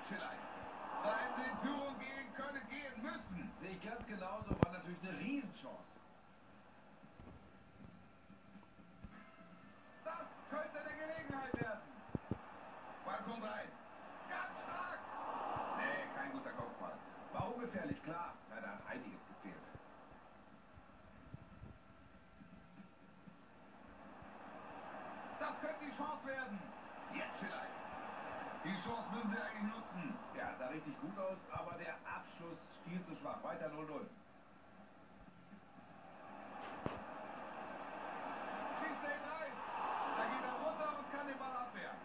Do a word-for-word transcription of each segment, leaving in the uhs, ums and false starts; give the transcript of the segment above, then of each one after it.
Jetzt vielleicht. Da hätten sie in Führung gehen können, gehen müssen. Sehe ich ganz genauso, war natürlich eine Riesenchance. Das könnte eine Gelegenheit werden. Ball kommt rein. Ganz stark. Nee, kein guter Kopfball. War ungefährlich, klar. Ja, da hat einiges gefehlt. Das könnte die Chance werden. Jetzt vielleicht. Die Chance müssen sie eigentlich nutzen. Ja, sah richtig gut aus, aber der Abschluss viel zu schwach. Weiter null null. Schießt er ihn rein. Da geht er runter und kann den Ball abwehren.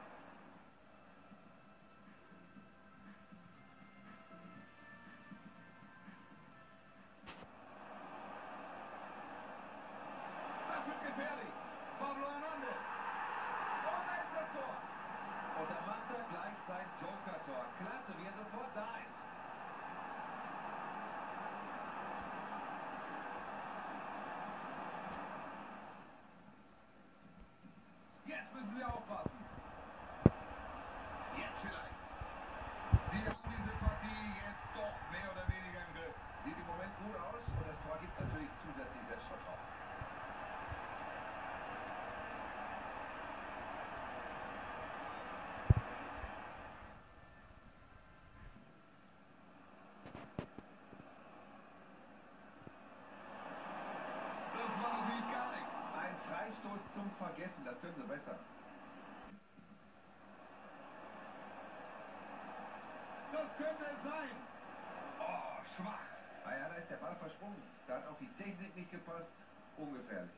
Das wird gefährlich. Pablo Hernandez. Und da ist das Tor. Und da macht er gleich sein Joker-Tor. Klasse, wie er sofort da ist. Jetzt müssen sie aufpassen. Jetzt vielleicht. Sie haben diese Partie jetzt doch mehr oder weniger im Griff. Sieht im Moment gut aus und das Tor gibt natürlich zusätzlich Selbstvertrauen. Das war natürlich gar nichts. Ein Freistoß zum Vergessen, das können sie besser. Das könnte es sein. Oh, schwach. Ah ja, da ist der Ball versprungen. Da hat auch die Technik nicht gepasst. Ungefährlich.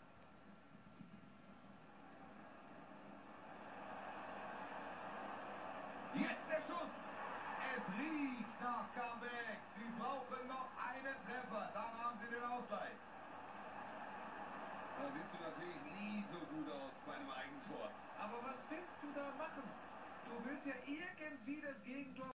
Jetzt der Schuss. Es riecht nach Comeback. Sie brauchen noch einen Treffer. Dann haben sie den Ausgleich. Da siehst du natürlich nie so gut aus bei einem Eigentor. Aber was willst du da machen? Du willst ja irgendwie das Gegentor